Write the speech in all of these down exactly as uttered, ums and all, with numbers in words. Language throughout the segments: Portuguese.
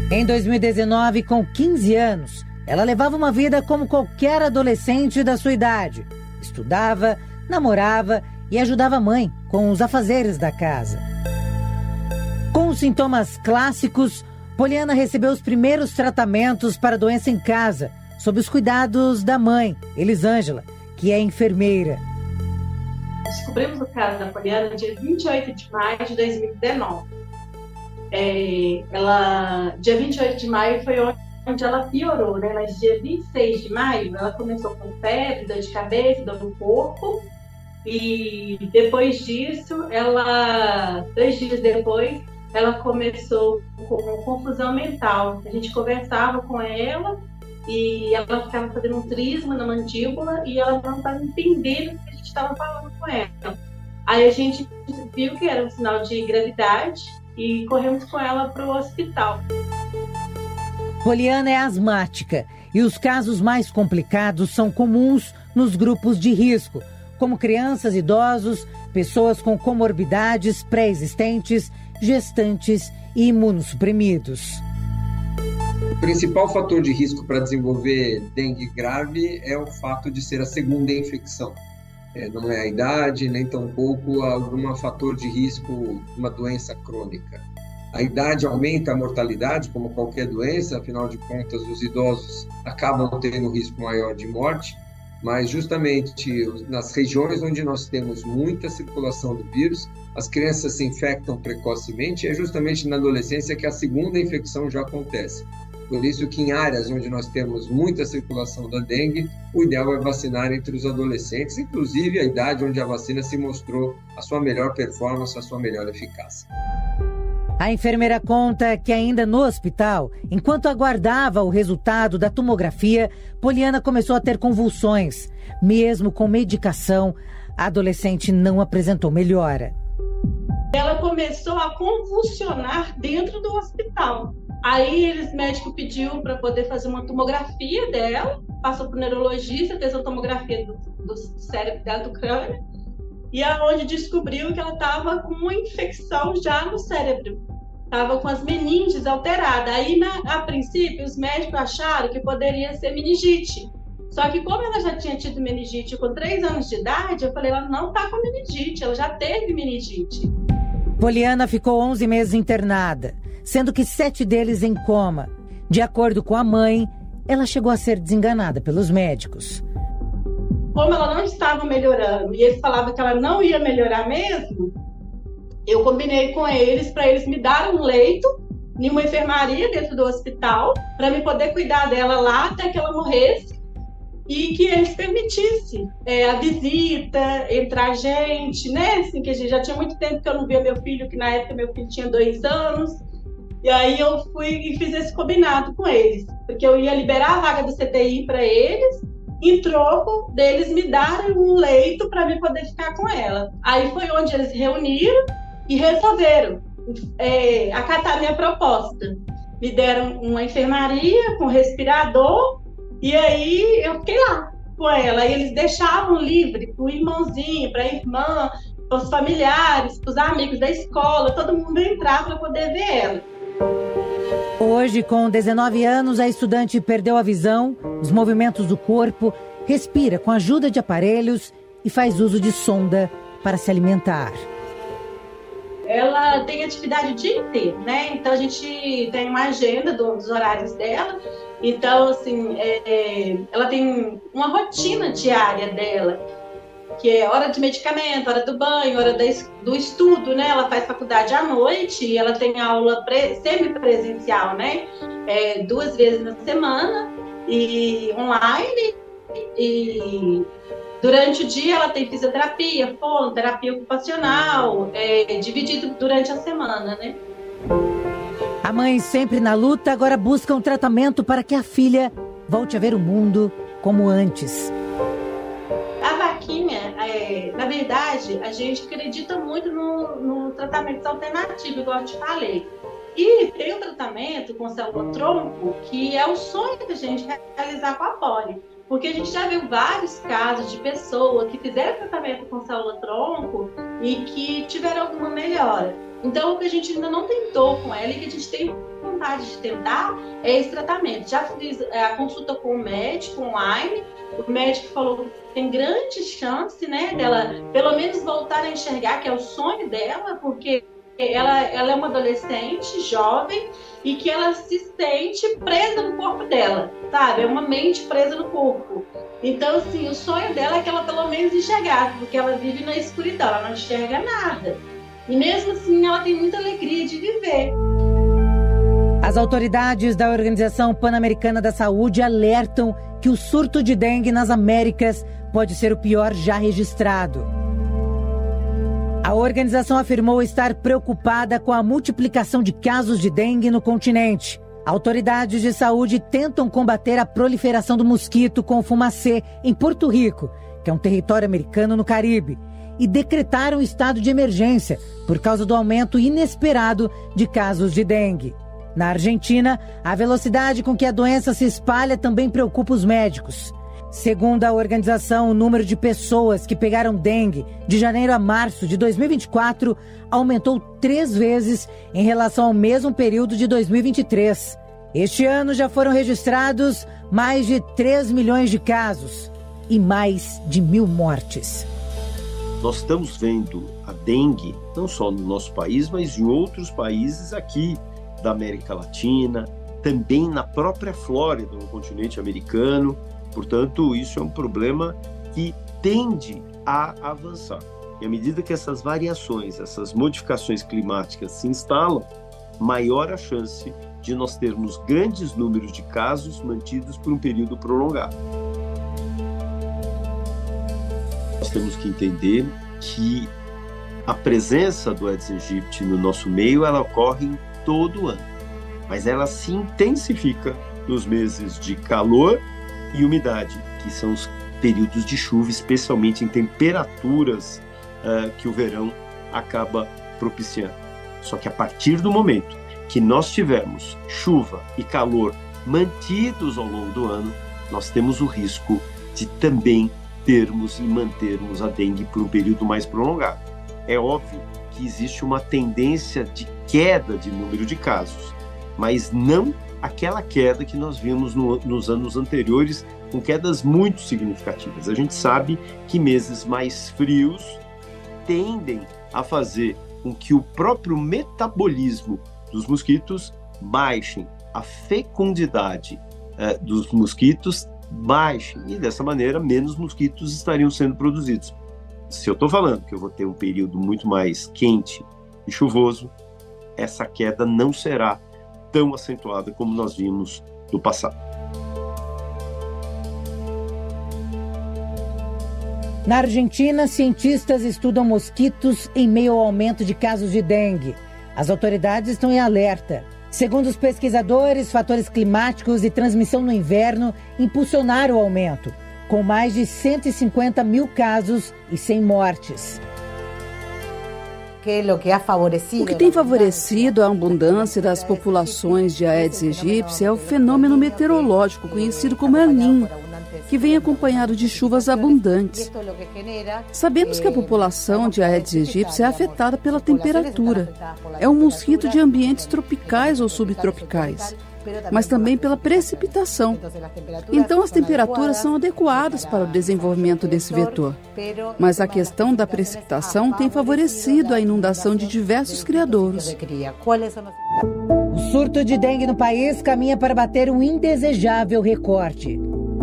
Em dois mil e dezenove, com quinze anos, ela levava uma vida como qualquer adolescente da sua idade. Estudava, namorava e ajudava a mãe com os afazeres da casa. Com os sintomas clássicos, Poliana recebeu os primeiros tratamentos para a doença em casa, sob os cuidados da mãe, Elisângela, que é enfermeira. Descobrimos o caso da Poliana dia vinte e oito de maio de dois mil e dezenove. É, ela, dia vinte e oito de maio foi onde ela piorou, né? Mas dia vinte e seis de maio ela começou com febre, dor de cabeça, dor no corpo. E depois disso, ela, dois dias depois, ela começou com confusão mental. A gente conversava com ela e ela ficava fazendo um trisma na mandíbula e ela não estava entendendo o que a gente estava falando com ela. Aí a gente viu que era um sinal de gravidade e corremos com ela para o hospital. Poliana é asmática e os casos mais complicados são comuns nos grupos de risco, como crianças, idosos, pessoas com comorbidades pré-existentes, gestantes e imunossuprimidos. O principal fator de risco para desenvolver dengue grave é o fato de ser a segunda infecção. É, não é a idade, nem tampouco algum fator de risco, uma doença crônica. A idade aumenta a mortalidade, como qualquer doença, afinal de contas, os idosos acabam tendo um risco maior de morte, mas justamente nas regiões onde nós temos muita circulação do vírus, as crianças se infectam precocemente e é justamente na adolescência que a segunda infecção já acontece. Por isso que em áreas onde nós temos muita circulação da dengue, o ideal é vacinar entre os adolescentes, inclusive a idade onde a vacina se mostrou a sua melhor performance, a sua melhor eficácia. A enfermeira conta que ainda no hospital, enquanto aguardava o resultado da tomografia, Poliana começou a ter convulsões. Mesmo com medicação, a adolescente não apresentou melhora. Ela começou a convulsionar dentro do hospital. Aí eles, médico pediu para poder fazer uma tomografia dela, passou para o neurologista, fez uma tomografia do, do cérebro dela, do crânio, e aonde descobriu que ela estava com uma infecção já no cérebro, estava com as meninges alteradas. Aí, na, a princípio, os médicos acharam que poderia ser meningite. Só que como ela já tinha tido meningite com três anos de idade, eu falei, ela não está com meningite, ela já teve meningite. Poliana ficou onze meses internada, sendo que sete deles em coma. De acordo com a mãe, ela chegou a ser desenganada pelos médicos. Como ela não estava melhorando e eles falavam que ela não ia melhorar mesmo, eu combinei com eles para eles me darem um leito em uma enfermaria dentro do hospital para me poder cuidar dela lá até que ela morresse e que eles permitissem é, a visita, entrar gente, né? Assim, que a gente já tinha muito tempo que eu não via meu filho, que na época meu filho tinha dois anos. E aí eu fui e fiz esse combinado com eles, porque eu ia liberar a vaga do C T I para eles, em troco deles me darem um leito para mim poder ficar com ela. Aí foi onde eles reuniram e resolveram é, acatar minha proposta. Me deram uma enfermaria com respirador e aí eu fiquei lá com ela. E eles deixavam livre para o irmãozinho, para a irmã, para os familiares, para os amigos da escola, todo mundo entrar para poder ver ela. Hoje, com dezenove anos, a estudante perdeu a visão, os movimentos do corpo, respira com a ajuda de aparelhos e faz uso de sonda para se alimentar. Ela tem atividade o dia inteiro, né? Então a gente tem uma agenda dos horários dela. Então, assim, é, é, ela tem uma rotina diária dela, que é hora de medicamento, hora do banho, hora do estudo, né? Ela faz faculdade à noite e ela tem aula pre, semipresencial, né? É, duas vezes na semana e online. E durante o dia ela tem fisioterapia, fono, terapia ocupacional, é, dividido durante a semana, né? A mãe, sempre na luta, agora busca um tratamento para que a filha volte a ver o mundo como antes. A vaquinha, é, na verdade, a gente acredita muito no, no tratamento alternativo, igual eu te falei. E tem um tratamento com célula-tronco que é o sonho da gente realizar com a poli. Porque a gente já viu vários casos de pessoas que fizeram tratamento com célula-tronco e que tiveram alguma melhora. Então, o que a gente ainda não tentou com ela e que a gente tem vontade de tentar é esse tratamento. Já fiz a consulta com o médico online, o médico falou que tem grande chance, né, dela pelo menos voltar a enxergar, que é o sonho dela, porque ela, ela é uma adolescente, jovem, e que ela se sente presa no corpo dela, sabe? É uma mente presa no corpo. Então, assim, o sonho dela é que ela pelo menos enxergasse, porque ela vive na escuridão, ela não enxerga nada. E mesmo assim, ela tem muita alegria de viver. As autoridades da Organização Pan-Americana da Saúde alertam que o surto de dengue nas Américas pode ser o pior já registrado. A organização afirmou estar preocupada com a multiplicação de casos de dengue no continente. Autoridades de saúde tentam combater a proliferação do mosquito com fumacê em Porto Rico, que é um território americano no Caribe, e decretaram estado de emergência por causa do aumento inesperado de casos de dengue. Na Argentina, a velocidade com que a doença se espalha também preocupa os médicos. Segundo a organização, o número de pessoas que pegaram dengue de janeiro a março de dois mil e vinte e quatro aumentou três vezes em relação ao mesmo período de dois mil e vinte e três. Este ano já foram registrados mais de três milhões de casos e mais de mil mortes. Nós estamos vendo a dengue, não só no nosso país, mas em outros países aqui da América Latina, também na própria Flórida, no continente americano. Portanto, isso é um problema que tende a avançar. E à medida que essas variações, essas modificações climáticas se instalam, maior a chance de nós termos grandes números de casos mantidos por um período prolongado. Nós temos que entender que a presença do Aedes aegypti no nosso meio, ela ocorre em todo ano, mas ela se intensifica nos meses de calor e umidade, que são os períodos de chuva, especialmente em temperaturas uh, que o verão acaba propiciando. Só que a partir do momento que nós tivermos chuva e calor mantidos ao longo do ano, nós temos o risco de também termos e mantermos a dengue por um período mais prolongado. É óbvio que existe uma tendência de queda de número de casos, mas não aquela queda que nós vimos no, nos anos anteriores, com quedas muito significativas. A gente sabe que meses mais frios tendem a fazer com que o próprio metabolismo dos mosquitos baixem, a fecundidade eh, dos mosquitos baixe, e dessa maneira menos mosquitos estariam sendo produzidos. Se eu estou falando que eu vou ter um período muito mais quente e chuvoso, essa queda não será tão acentuada como nós vimos no passado. Na Argentina, cientistas estudam mosquitos em meio ao aumento de casos de dengue. As autoridades estão em alerta. Segundo os pesquisadores, fatores climáticos e transmissão no inverno impulsionaram o aumento, com mais de cento e cinquenta mil casos e cem mortes. O que tem favorecido a abundância das populações de Aedes aegypti é o fenômeno meteorológico conhecido como El Niño, que vem acompanhado de chuvas abundantes. Sabemos que a população de Aedes aegypti é afetada pela temperatura. É um mosquito de ambientes tropicais ou subtropicais, mas também pela precipitação. Então, as temperaturas são adequadas para o desenvolvimento desse vetor. Mas a questão da precipitação tem favorecido a inundação de diversos criadouros. O surto de dengue no país caminha para bater um indesejável recorde.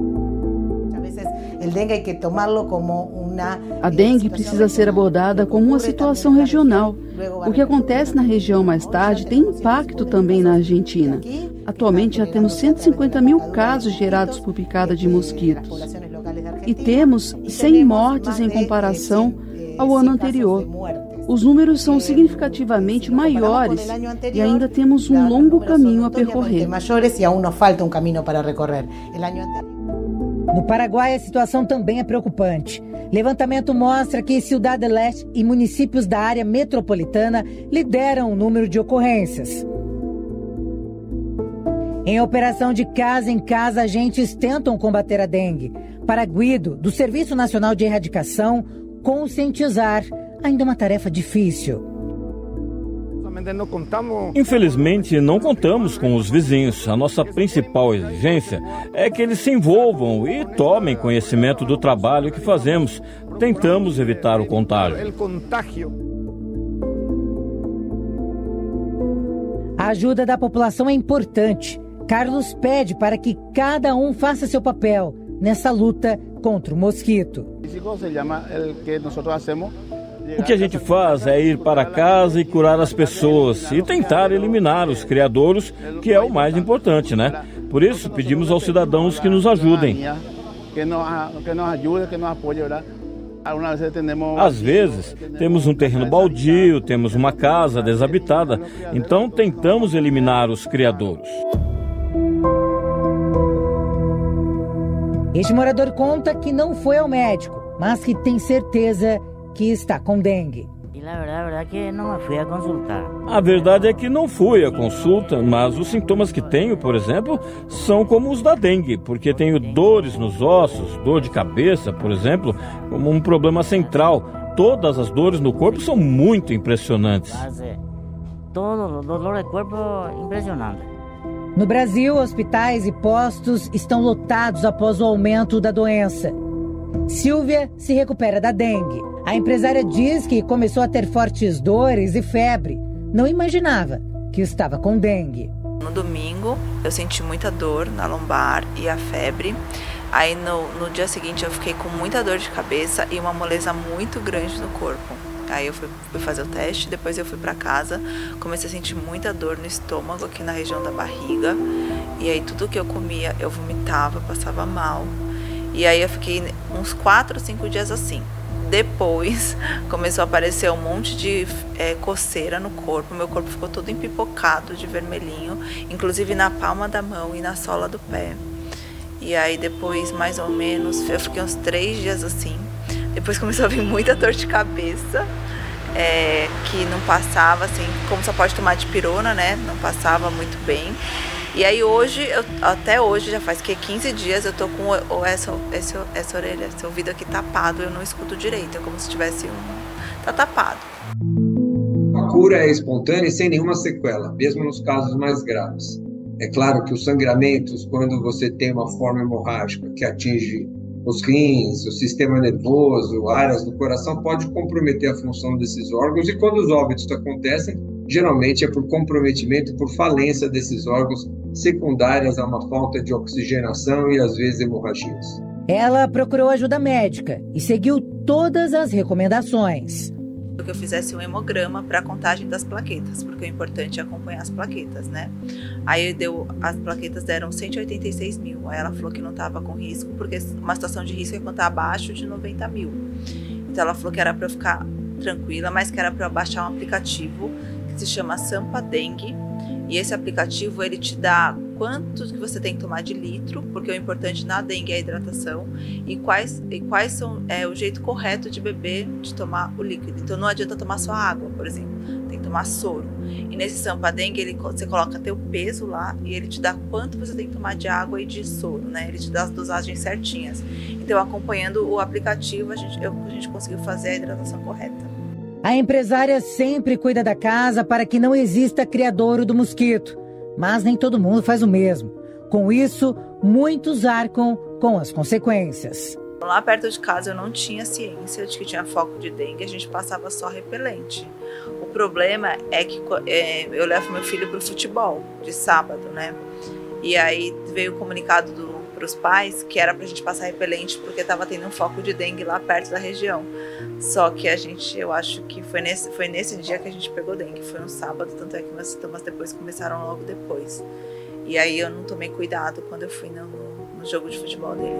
A dengue precisa ser abordada como uma situação regional. O que acontece na região mais tarde tem impacto também na Argentina. Atualmente já temos cento e cinquenta mil casos gerados por picada de mosquitos. E temos cem mortes em comparação ao ano anterior. Os números são significativamente maiores e ainda temos um longo caminho a percorrer. No Paraguai, a situação também é preocupante. Levantamento mostra que Ciudad del Este e municípios da área metropolitana lideram o número de ocorrências. Em operação de casa em casa, agentes tentam combater a dengue. Para Guido, do Serviço Nacional de Erradicação, conscientizar ainda é uma tarefa difícil. Infelizmente, não contamos com os vizinhos. A nossa principal exigência é que eles se envolvam e tomem conhecimento do trabalho que fazemos. Tentamos evitar o contágio. A ajuda da população é importante. Carlos pede para que cada um faça seu papel nessa luta contra o mosquito. O que a gente faz é ir para casa e curar as pessoas e tentar eliminar os criadouros, que é o mais importante, né? Por isso, pedimos aos cidadãos que nos ajudem. Às vezes, temos um terreno baldio, temos uma casa desabitada, então tentamos eliminar os criadouros. Este morador conta que não foi ao médico, mas que tem certeza que está com dengue. A verdade é que não fui à consulta, mas os sintomas que tenho, por exemplo, são como os da dengue, porque tenho dores nos ossos, dor de cabeça, por exemplo, como um problema central. Todas as dores no corpo são muito impressionantes. Todo o dor do corpo impressionante. No Brasil, hospitais e postos estão lotados após o aumento da doença. Silvia se recupera da dengue. A empresária diz que começou a ter fortes dores e febre. Não imaginava que estava com dengue. No domingo, eu senti muita dor na lombar e a febre. Aí no, no dia seguinte eu fiquei com muita dor de cabeça e uma moleza muito grande no corpo. Aí eu fui, fui fazer o teste, depois eu fui para casa, comecei a sentir muita dor no estômago, aqui na região da barriga. E aí tudo que eu comia eu vomitava, passava mal. E aí eu fiquei uns quatro, cinco dias assim. Depois começou a aparecer um monte de é, coceira no corpo, meu corpo ficou todo empipocado de vermelhinho, inclusive na palma da mão e na sola do pé. E aí depois, mais ou menos, eu fiquei uns três dias assim. Depois começou a vir muita dor de cabeça, é, que não passava, assim, como só pode tomar de pirona, né? Não passava muito bem. E aí hoje, eu, até hoje, já faz que quinze dias, eu tô com o, essa, essa, essa orelha, esse ouvido aqui tapado, eu não escuto direito, é como se tivesse um... tá tapado. A cura é espontânea e sem nenhuma sequela, mesmo nos casos mais graves. É claro que os sangramentos, quando você tem uma forma hemorrágica que atinge os rins, o sistema nervoso, áreas do coração, pode comprometer a função desses órgãos, e quando os óbitos acontecem, geralmente é por comprometimento, por falência desses órgãos secundárias a uma falta de oxigenação e às vezes hemorragias. Ela procurou ajuda médica e seguiu todas as recomendações. Que eu fizesse um hemograma para a contagem das plaquetas, porque o importante é acompanhar as plaquetas, né? Aí deu, as plaquetas deram cento e oitenta e seis mil. Aí ela falou que não estava com risco, porque uma situação de risco é quando está abaixo de noventa mil. Então ela falou que era para eu ficar tranquila, mas que era para eu baixar um aplicativo que se chama Sampa Dengue. E esse aplicativo, ele te dá quanto que você tem que tomar de litro, porque o importante na dengue é a hidratação, e quais, e quais são é, o jeito correto de beber, de tomar o líquido. Então não adianta tomar só água, por exemplo, tem que tomar soro. E nesse Sampa Dengue, ele, você coloca teu peso lá e ele te dá quanto você tem que tomar de água e de soro, né? Ele te dá as dosagens certinhas. Então, acompanhando o aplicativo, a gente, eu, a gente conseguiu fazer a hidratação correta. A empresária sempre cuida da casa para que não exista criadouro do mosquito, mas nem todo mundo faz o mesmo. Com isso, muitos arcam com as consequências. Lá perto de casa eu não tinha ciência de que tinha foco de dengue, a gente passava só repelente. O problema é que é, eu levo meu filho para o futebol de sábado, né? E aí veio o comunicado para os pais que era para a gente passar repelente porque estava tendo um foco de dengue lá perto da região. Só que a gente, eu acho que foi nesse, foi nesse dia que a gente pegou dengue, foi no sábado, tanto é que meus sintomas depois começaram logo depois. E aí eu não tomei cuidado quando eu fui no, no jogo de futebol dele.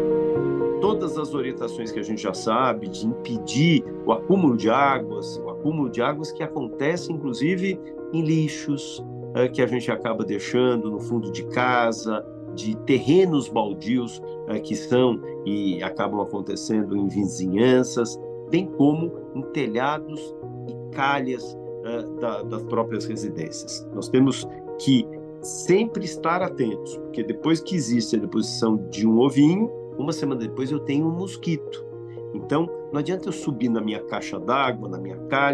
Todas as orientações que a gente já sabe de impedir o acúmulo de águas, o acúmulo de águas que acontece inclusive em lixos, é, que a gente acaba deixando no fundo de casa, de terrenos baldios é, que são e acabam acontecendo em vizinhanças, bem como em telhados e calhas uh, da, das próprias residências. Nós temos que sempre estar atentos, porque depois que existe a deposição de um ovinho, uma semana depois eu tenho um mosquito. Então, não adianta eu subir na minha caixa d'água, na minha calha,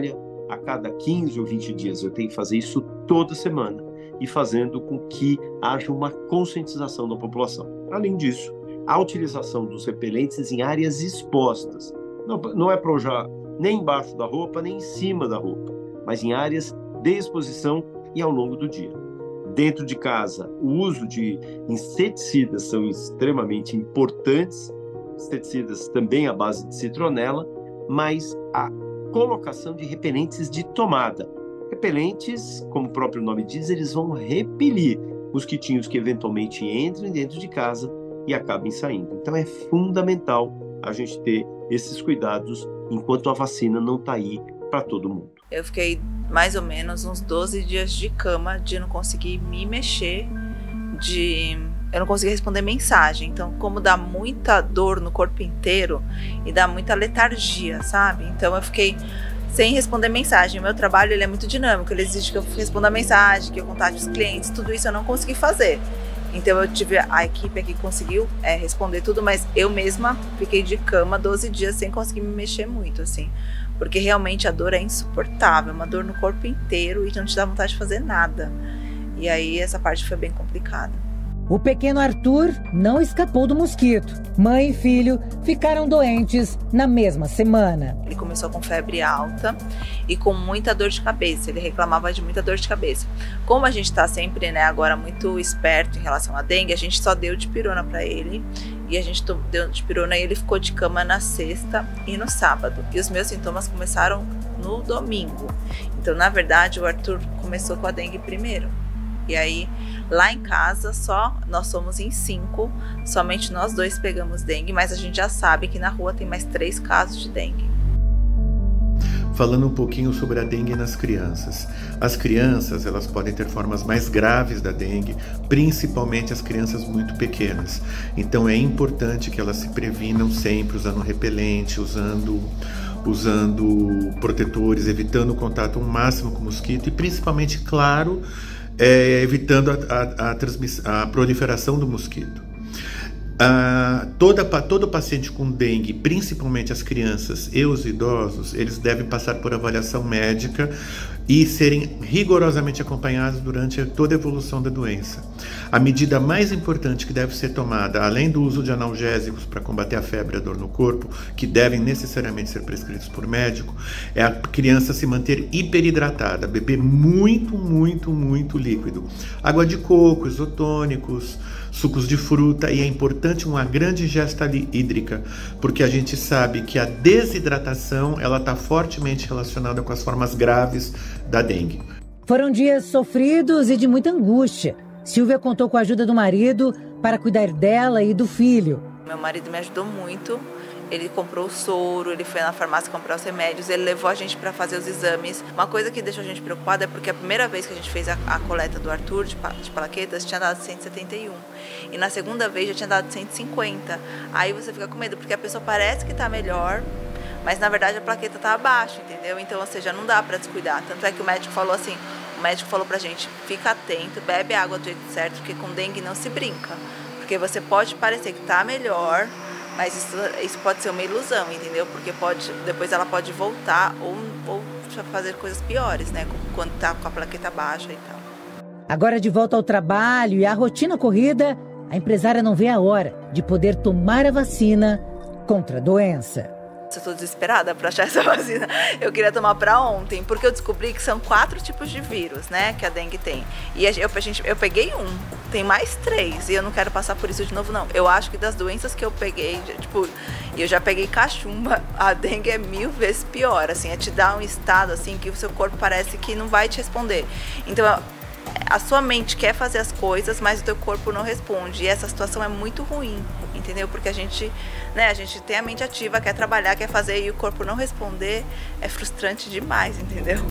a cada quinze ou vinte dias. Eu tenho que fazer isso toda semana e fazendo com que haja uma conscientização da população. Além disso, a utilização dos repelentes em áreas expostas. Não, não é para usar nem embaixo da roupa, nem em cima da roupa, mas em áreas de exposição e ao longo do dia. Dentro de casa, o uso de inseticidas são extremamente importantes, inseticidas também à base de citronela, mas a colocação de repelentes de tomada. Repelentes, como o próprio nome diz, eles vão repelir mosquitinhos que eventualmente entrem dentro de casa e acabem saindo. Então é fundamental a gente ter esses cuidados enquanto a vacina não está aí para todo mundo. Eu fiquei mais ou menos uns doze dias de cama, de não conseguir me mexer, de eu não conseguia responder mensagem. Então, como dá muita dor no corpo inteiro e dá muita letargia, sabe? Então eu fiquei sem responder mensagem. O meu trabalho ele é muito dinâmico, ele exige que eu responda a mensagem, que eu contate os clientes, tudo isso eu não consegui fazer. Então eu tive a equipe aqui que conseguiu é, responder tudo, mas eu mesma fiquei de cama doze dias sem conseguir me mexer muito, assim. Porque realmente a dor é insuportável, uma dor no corpo inteiro e não te dá vontade de fazer nada. E aí essa parte foi bem complicada. O pequeno Arthur não escapou do mosquito. Mãe e filho ficaram doentes na mesma semana. Ele começou com febre alta e com muita dor de cabeça. Ele reclamava de muita dor de cabeça. Como a gente está sempre, né, agora muito esperto em relação à dengue, a gente só deu dipirona para ele. E a gente deu dipirona e ele ficou de cama na sexta e no sábado. E os meus sintomas começaram no domingo. Então, na verdade, o Arthur começou com a dengue primeiro. E aí, lá em casa, só nós somos em cinco, somente nós dois pegamos dengue, mas a gente já sabe que na rua tem mais três casos de dengue. Falando um pouquinho sobre a dengue nas crianças. As crianças, elas podem ter formas mais graves da dengue, principalmente as crianças muito pequenas. Então é importante que elas se previnam sempre usando repelente, usando... usando protetores, evitando o contato o máximo com o mosquito e principalmente, claro, É, evitando a, a, a, transmiss... a proliferação do mosquito. Ah, toda, todo paciente com dengue, principalmente as crianças e os idosos, eles devem passar por avaliação médica e serem rigorosamente acompanhados durante toda a evolução da doença. A medida mais importante que deve ser tomada, além do uso de analgésicos para combater a febre e a dor no corpo, que devem necessariamente ser prescritos por médico, é a criança se manter hiperidratada, beber muito, muito, muito líquido. Água de coco, isotônicos, sucos de fruta, e é importante uma grande ingesta hídrica, porque a gente sabe que a desidratação ela está fortemente relacionada com as formas graves da dengue. Foram dias sofridos e de muita angústia. Silvia contou com a ajuda do marido para cuidar dela e do filho. Meu marido me ajudou muito. Ele comprou o soro, ele foi na farmácia comprar os remédios, ele levou a gente para fazer os exames. Uma coisa que deixou a gente preocupada é porque a primeira vez que a gente fez a, a coleta do Arthur de, de plaquetas tinha dado cento e setenta e um. E na segunda vez já tinha dado cento e cinquenta. Aí você fica com medo, porque a pessoa parece que está melhor, mas na verdade a plaqueta está abaixo, entendeu? Então, ou seja, não dá para descuidar. Tanto é que o médico falou assim, o médico falou pra gente, fica atento, bebe água do jeito certo, porque com dengue não se brinca. Porque você pode parecer que está melhor, mas isso, isso pode ser uma ilusão, entendeu? Porque pode, depois ela pode voltar ou, ou fazer coisas piores, né? Quando tá com a plaqueta baixa e tal. Agora de volta ao trabalho e à rotina corrida, a empresária não vê a hora de poder tomar a vacina contra a doença. Eu tô desesperada para achar essa vacina. Eu queria tomar para ontem, porque eu descobri que são quatro tipos de vírus, né, que a dengue tem. E a gente, eu peguei um, tem mais três, e eu não quero passar por isso de novo, não. Eu acho que das doenças que eu peguei, tipo, eu já peguei cachumba, a dengue é mil vezes pior, assim, é te dar um estado, assim, que o seu corpo parece que não vai te responder. Então, a sua mente quer fazer as coisas, mas o teu corpo não responde. E essa situação é muito ruim, entendeu? Porque a gente, né, a gente tem a mente ativa, quer trabalhar, quer fazer, e o corpo não responder é frustrante demais, entendeu?